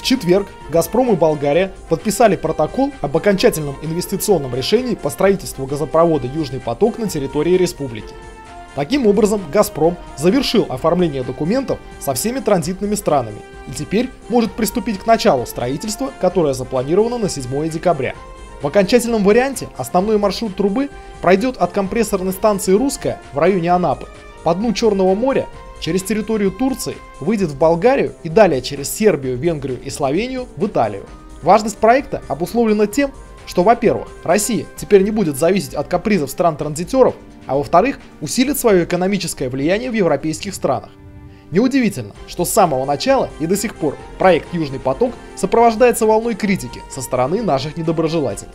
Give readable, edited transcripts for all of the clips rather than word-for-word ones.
В четверг «Газпром» и Болгария подписали протокол об окончательном инвестиционном решении по строительству газопровода «Южный поток» на территории республики. Таким образом, «Газпром» завершил оформление документов со всеми транзитными странами и теперь может приступить к началу строительства, которое запланировано на 7 декабря. В окончательном варианте основной маршрут трубы пройдет от компрессорной станции «Русская» в районе Анапы по дну Черного моря, через территорию Турции, выйдет в Болгарию и далее через Сербию, Венгрию и Словению в Италию. Важность проекта обусловлена тем, что, во-первых, Россия теперь не будет зависеть от капризов стран-транзитеров, а во-вторых, усилит свое экономическое влияние в европейских странах. Неудивительно, что с самого начала и до сих пор проект «Южный поток» сопровождается волной критики со стороны наших недоброжелателей.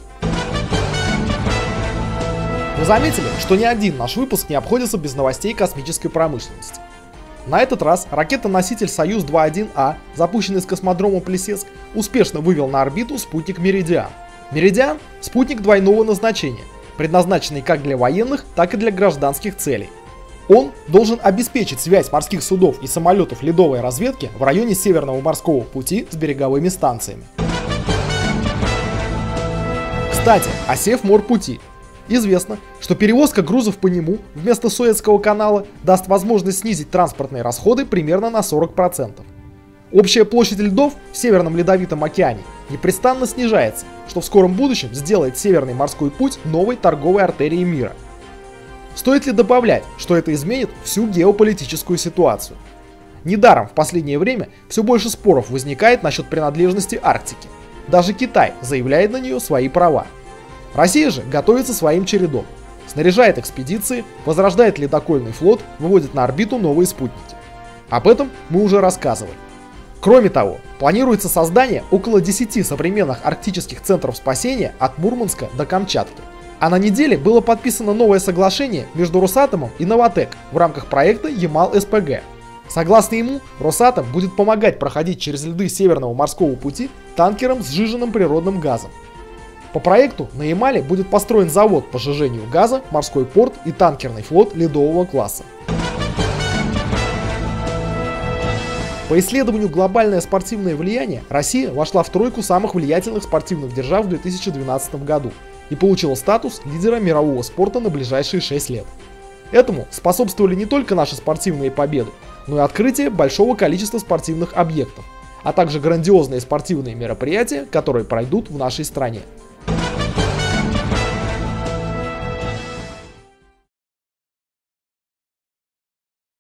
Вы заметили, что ни один наш выпуск не обходится без новостей космической промышленности. На этот раз ракета-носитель «Союз-2.1А», запущенный с космодрома Плесецк, успешно вывел на орбиту спутник «Меридиан». «Меридиан» — спутник двойного назначения, предназначенный как для военных, так и для гражданских целей. Он должен обеспечить связь морских судов и самолетов ледовой разведки в районе Северного морского пути с береговыми станциями. Кстати, о Севморпути. Известно, что перевозка грузов по нему вместо Суэцкого канала даст возможность снизить транспортные расходы примерно на 40%. Общая площадь льдов в Северном Ледовитом океане непрестанно снижается, что в скором будущем сделает Северный морской путь новой торговой артерией мира. Стоит ли добавлять, что это изменит всю геополитическую ситуацию? Недаром в последнее время все больше споров возникает насчет принадлежности Арктики. Даже Китай заявляет на нее свои права. Россия же готовится своим чередом. Снаряжает экспедиции, возрождает ледокольный флот, выводит на орбиту новые спутники. Об этом мы уже рассказывали. Кроме того, планируется создание около 10 современных арктических центров спасения от Мурманска до Камчатки. А на неделе было подписано новое соглашение между Росатомом и Новатэк в рамках проекта Ямал-СПГ. Согласно ему, Росатом будет помогать проходить через льды Северного морского пути танкерам с сжиженным природным газом. По проекту на Ямале будет построен завод по сжижению газа, морской порт и танкерный флот ледового класса. По исследованию «Глобальное спортивное влияние» Россия вошла в тройку самых влиятельных спортивных держав в 2012 году и получила статус лидера мирового спорта на ближайшие 6 лет. Этому способствовали не только наши спортивные победы, но и открытие большого количества спортивных объектов, а также грандиозные спортивные мероприятия, которые пройдут в нашей стране.